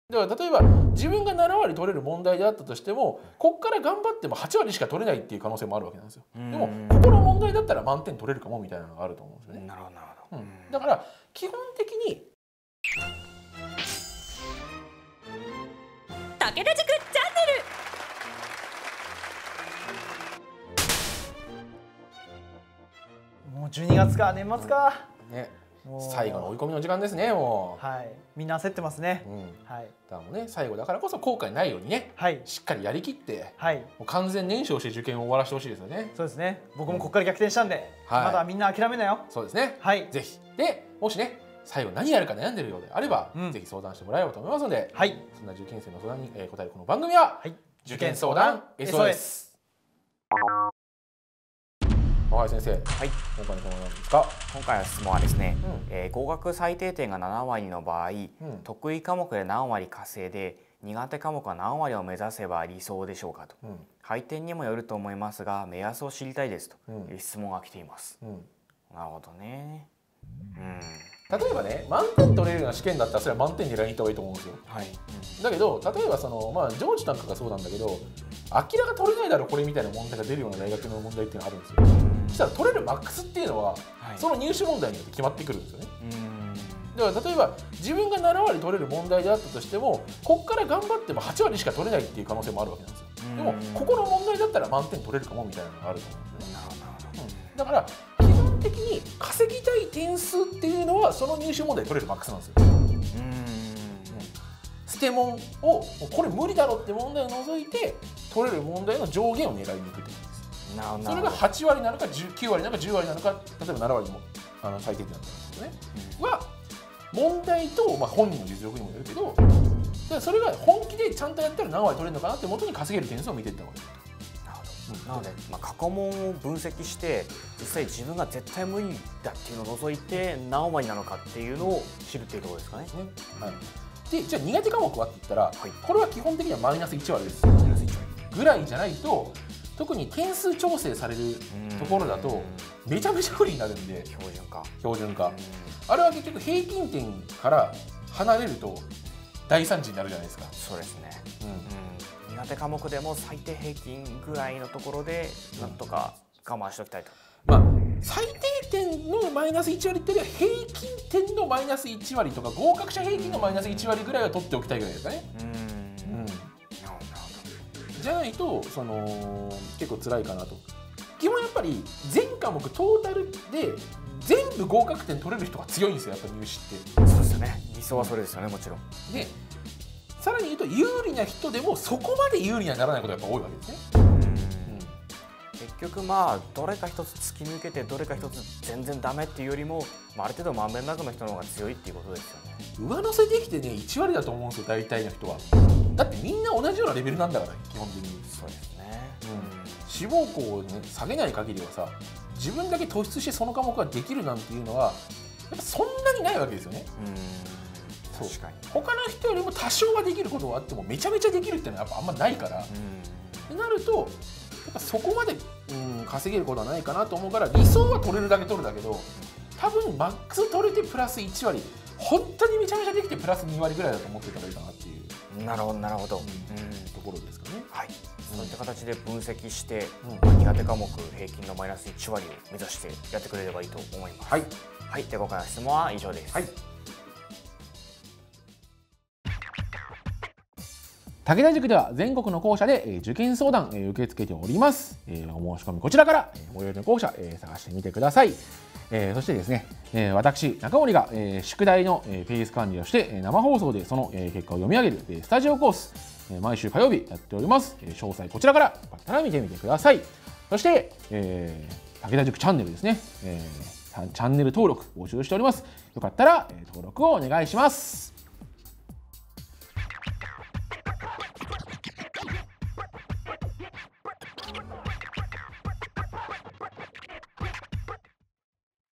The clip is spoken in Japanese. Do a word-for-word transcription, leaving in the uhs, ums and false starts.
だから例えば自分がなな割取れる問題であったとしても、ここから頑張ってもはち割しか取れないっていう可能性もあるわけなんですよ。でもここの問題だったら満点取れるかもみたいなのがあると思うんですよね。 なるほどなるほど。 うん、だから基本的に武田塾チャンネル。もうじゅうにがつか、年末か。 ね、最後の追い込みの時間ですね。もうはいみんな焦ってますね。 うん、 はい。 だからもうね、最後だからこそ後悔ないようにね、はい、しっかりやりきって、はい、もう完全燃焼して受験を終わらせてほしいですよね。 そうですね。僕もここから逆転したんで、はい、まだみんな諦めなよ。 そうですね。はい、ぜひ。で、もしね、最後何やるか悩んでるようであれば、うん、ぜひ相談してもらえればと思いますので、はい、そんな受験生の相談に、えー、答えるこの番組は、はい、受験相談 エスオーエス。河合先生、はい、今回の質問は何ですか？ 今回の質問はですね、うん、えー、合格最低点がなな割の場合、うん、得意科目で何割稼いで苦手科目は何割を目指せば理想でしょうかと、うん、配点にもよると思いますが目安を知りたいですという質問が来ています。うん、なるほどね。 うん、例えばね、満点取れるような試験だったらそれは満点狙いに行った方がいいと思うんですよ。はい、うん、だけど例えばその、まあ、上智なんかがそうなんだけど、明らか取れないだろこれみたいな問題が出るような大学の問題っていうのがあるんですよ。そしたら取れるマックスっていうのは、はい、その入試問題によって決まってくるんですよね。だから例えば自分がなな割取れる問題であったとしても、ここから頑張ってもはち割しか取れないっていう可能性もあるわけなんですよ。でもここの問題だったら満点取れるかもみたいなのがあると思うんですよね。なるほど、うん、だから基本的に稼ぎたい点数っていうのはその入試問題で取れるマックスなんですよ。うん、捨て問をこれ無理だろって問題を除いて取れる問題の上限を狙いに行くってことです。それがはち割なのかきゅう割なのかじゅう割なのか、例えばなな割もあの最低点だったんですけどね、うん、は問題と、まあ、本人の実力にもよるけど、でそれが本気でちゃんとやったら何割取れるのかなって元に稼げる点数を見ていった方がいいと。 なので、まあ、過去問を分析して実際自分が絶対無理だっていうのを除いて何割なのかっていうのを知るっていうところですかね。ね、 はい、でじゃあ苦手科目はって言ったら、はい、これは基本的にはマイナスいち割です。マイナスいち割ぐらいじゃないと、特に点数調整されるところだとめちゃめちゃ不利になるんで、 標準化標準化あれは結局平均点から離れると大惨事になるじゃないですか。 そうですね、うん、苦手科目でも最低平均ぐらいのところでなんとか我慢しておきたいと。 まあ最低点のマイナスいち割っていうよりは平均点のマイナスいち割とか合格者平均のマイナスいち割ぐらいは取っておきたいぐらいですかね。うん、うん、じゃないとその結構辛いかなと。基本やっぱり全科目トータルで全部合格点取れる人が強いんですよ、やっぱ入試って。 そうですよね、理想はそれですよね、もちろん。 でさらに言うと有利な人でもそこまで有利にはならないことがやっぱ多いわけですね。うん、 結局まあどれか一つ突き抜けてどれか一つ全然ダメっていうよりも、まあ、ある程度まんべんなくの人の方が強いっていうことですよね。 上乗せできてねいち割だと思うんですよ、大体の人は。だってみんな同じようなレベルなんだから基本的に。 そうですね、 うん、志望校を、ね、下げない限りはさ、自分だけ突出してその科目ができるなんていうのはやっぱそんなにないわけですよね。うん、確かに他の人よりも多少はできることはあってもめちゃめちゃできるっていうのはやっぱあんまないから、ってなるとやっぱそこまで、うん、稼げることはないかなと思うから、理想は取れるだけ取るだけど、多分マックス取れてプラスいち割、本当にめちゃめちゃできてプラスに割ぐらいだと思ってたらいいかなっていう。 なるほどなるほど、うん、 ところですかね。 はい、そういった形で分析して、うん、苦手科目平均のマイナスいち割を目指してやってくれればいいと思います。はい、はい、で今回の質問は以上です。はい、 武田塾では全国の校舎で受験相談受け付けております。お申し込みこちらから最寄りの校舎探してみてください。そしてですね、私中森が宿題のペース管理をして生放送でその結果を読み上げるスタジオコース、毎週火曜日やっております。詳細こちらからよかったら見てみてください。そして、えー、武田塾チャンネルですね、えー、チャンネル登録募集しております。よかったら登録をお願いします。